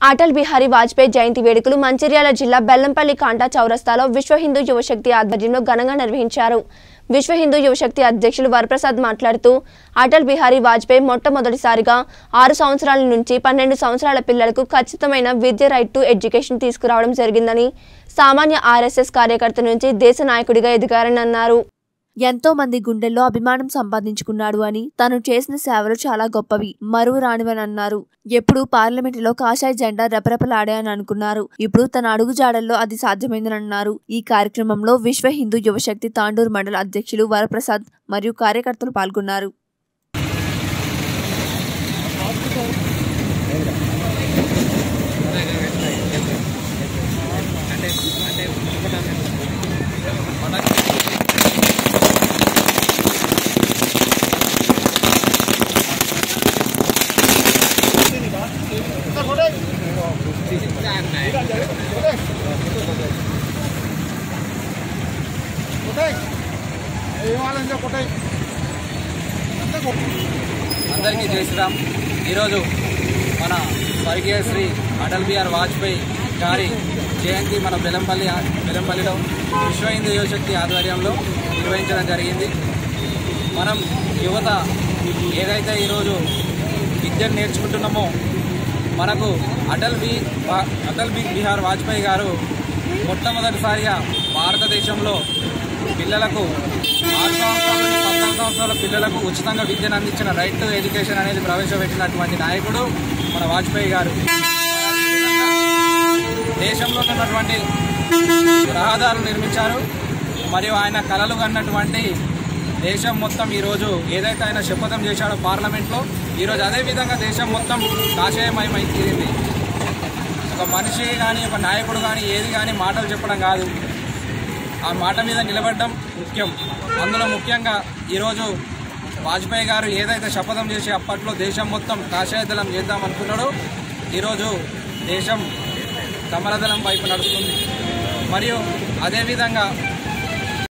అటల్ బిహారీ వాజ్పేయి జయంతి వేడుకలు మంచిర్యాల జిల్లా బెల్లంపల్లి కాంటా చౌరస్తాలో విశ్వ హిందూ యువశక్తి ఆధ్వర్యంలో ఘనంగా నిర్వహించారు. విశ్వ హిందూ యువశక్తి అధ్యక్షులు వరప్రసాద్ మాట్లాడుతూ అటల్ బిహారీ వాజ్పేయి మొట్టమొదటిసారిగా 6 సంవత్సరాల నుంచి 12 సంవత్సరాల పిల్లలకు ఖచ్చితమైన విద్య రైట్ టు ఎడ్యుకేషన్ తీసుకురావడం జరిగిందని, సామాన్య ఆర్ఎస్ఎస్ కార్యకర్త నుంచి దేశ నాయకుడిగా ఎదిగారని అన్నారు. ఎంతో మంది గుండెల్లో అభిమానం సంపాదించుకున్నాడు అని, తను చేసిన సేవలు చాలా గొప్పవి, మరువరానివని అన్నారు. ఎప్పుడు పార్లమెంటులో కాషాయ జెండా రెపరెపలాడాయని అనుకున్నారు. ఇప్పుడు తన అడుగుజాడల్లో అది సాధ్యమైందని అన్నారు. ఈ కార్యక్రమంలో విశ్వ హిందూ యువశక్తి తాండూరు మండల అధ్యక్షులు వరప్రసాద్ మరియు కార్యకర్తలు పాల్గొన్నారు. అందరికీ జై శ్రీరామ్. ఈరోజు మన స్వర్గీయ శ్రీ అటల్ బిహారీ వాజ్పేయి గారి జయంతి మన బెల్లంపల్లిలో విశ్వ హిందూ యువశక్తి ఆధ్వర్యంలో నిర్వహించడం జరిగింది. మనం యువత ఏదైతే ఈరోజు విద్యను నేర్చుకుంటున్నామో, మనకు అటల్ బిహారీ వాజ్పేయి గారు మొట్టమొదటిసారిగా భారతదేశంలో పిల్లలకు 6 సంవత్సరాల నుండి 14 సంవత్సరాల పిల్లలకు ఉచితంగా విద్యను అందించిన రైట్ టు ఎడ్యుకేషన్ అనేది ప్రవేశపెట్టినటువంటి నాయకుడు మన వాజ్పేయి గారు. దేశంలో ఉన్నటువంటి రహదారులు నిర్మించారు. మరియు ఆయన కలలు కన్నటువంటి దేశం మొత్తం ఈరోజు ఏదైతే ఆయన శపథం చేశాడో పార్లమెంట్లో, ఈరోజు అదేవిధంగా దేశం మొత్తం కాషాయమయమై తీరింది. ఒక మనిషి కానీ ఒక నాయకుడు కానీ ఏది కానీ మాటలు చెప్పడం కాదు, ఆ మాట మీద నిలబడడం ముఖ్యం. అందులో ముఖ్యంగా ఈరోజు వాజ్పేయి గారు ఏదైతే శపథం చేసి అప్పట్లో దేశం మొత్తం కాషాయదళం చేద్దామనుకున్నాడో, ఈరోజు దేశం కమలదళం వైపు నడుస్తుంది. మరియు అదేవిధంగా